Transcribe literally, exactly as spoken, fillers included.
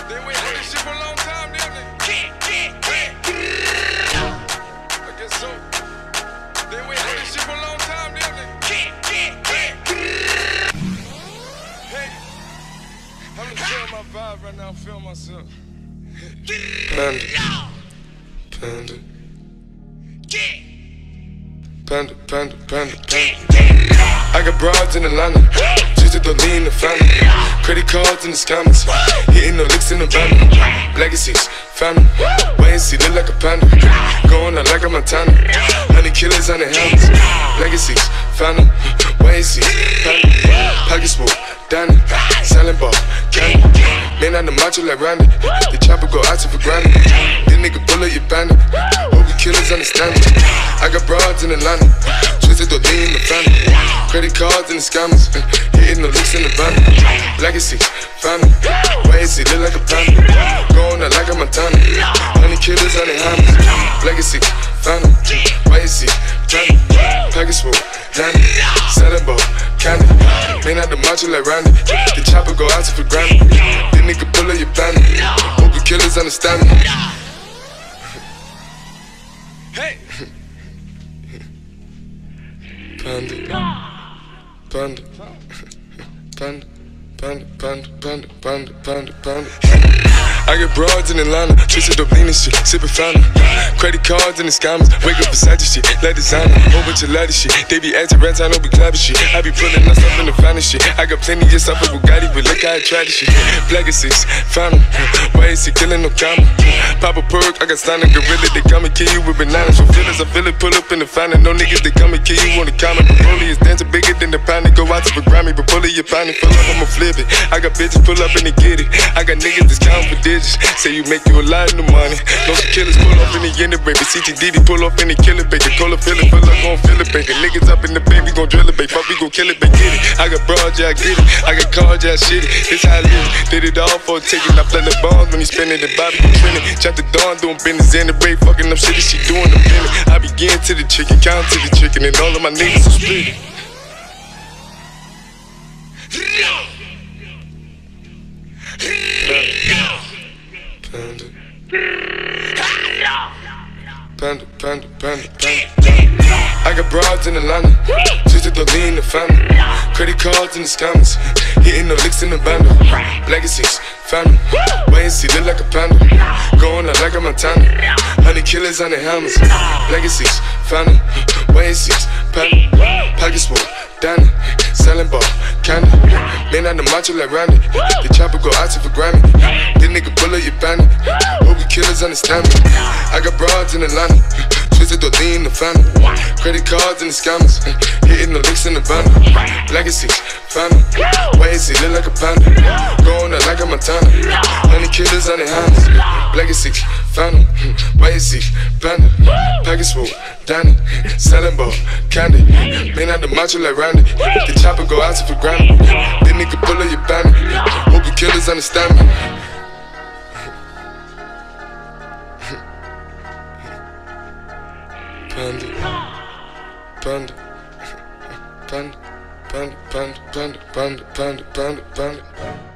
They wait for this shit for a long time, didn't they? I guess so. They wait for this shit for a long time, didn't they? Hey, I'm just feeling my vibe right now. I'm feeling myself. Panda. Panda. Panda, panda, panda, panda. I got broads in Atlanta, just to lean the family. Credit cards in the scammers, hitting the licks in the van. Legacies, family, wait and see, look like a panda. Going out like a Montana, honey killers on the helmets. Legacies, family, wait and see, panda. Pocket smooth, Danny, selling ball, candy. Man on the macho like Randy, the chopper go out to for granted. This nigga bullet your bandit, hope you killers understand it. I got broads in Atlanta, twisted the lean in the family. Credit cards and the scammers, hitting the licks in the van. Legacy, family, wait and see, look like a panda. Going out like a Montana, honey killers on the hammers. Legacy, family, wait and see, family. Package smooth, Danny, selling ball, candy. Man out the macho like Randy, the chopper go out to for granted. This nigga pull up your bandit, hope you killers understand me. Hey! Panda, panda, panda, panda, panda, panda, panda, panda, panda. I get broads in Atlanta, twisted up lean and shit, sippin' fountain. Credit cards and the scammers, wake up beside your shit, like designer, whole bunch of ladder shit. They be acting rats, I don't be clapping shit. I be pulling us up in the finest shit. I got plenty just off of Bugatti, but look how I try this shit. Legacies, fountain, why is he killing no comma? Pop a perk, I got stunning gorilla, they come and kill you with bananas. For feelings, I feel it, pull up in the fountain. No niggas, they come and kill you on the comment. But Broly is dancing bigger than the pound. Go out to the Grammy, but pull it, your pound, pull up, I'ma flip it. I got bitches pull up and they get it. I got niggas that's counting for digits. Say you make you a lot of money. No some killers pull off in the end of baby. C T D D pull off in the killer baby. Cola fill it, pull up, gon' fill it baby. Niggas up in the baby, gon' drill it baby. Fuck, we gon' kill it baby, get it. I got broads, yeah, I get it. I got cards, yeah, I shit it. This how I live. Did it all for a ticket. I play the bombs when you spinning the Bobby, you trending. Chop the dawn, doing business in the break. Fucking up shit, she doing the minute. I begin to the chicken, count to the chicken, and all of my niggas are split. Panda. Panda, panda, panda, panda. I got broads in Atlanta, twisted the lean in the family. Credit cards and the scammers, hitting the licks in the bando. Legacies, family, wait and see, look like a panda. Going out like a Montana, honey killers on the helmets. Legacies, family, wait and see, panda. Pocket smooth, Danny, selling ball, candy. Man on the macho like Randy, the chopper go out to for Grammy. This nigga pull up your bandit, hope you killers understand me. I got broads in Atlanta, twisted the lean in the family. Credit cards and the scammers, hitting the licks in the van. Legacy, family, wait and see, look like a panda. Going out like a Montana, honey killers on the hands. Legacy, family, wait and see, panda. Package smooth, Danny, selling ball, candy. Man out the macho like Randy, the chopper go out to for granted. This nigga pull up your bandit, hope you killers understand me. Panda, panda, panda, panda, panda, panda, panda, panda, panda, panda.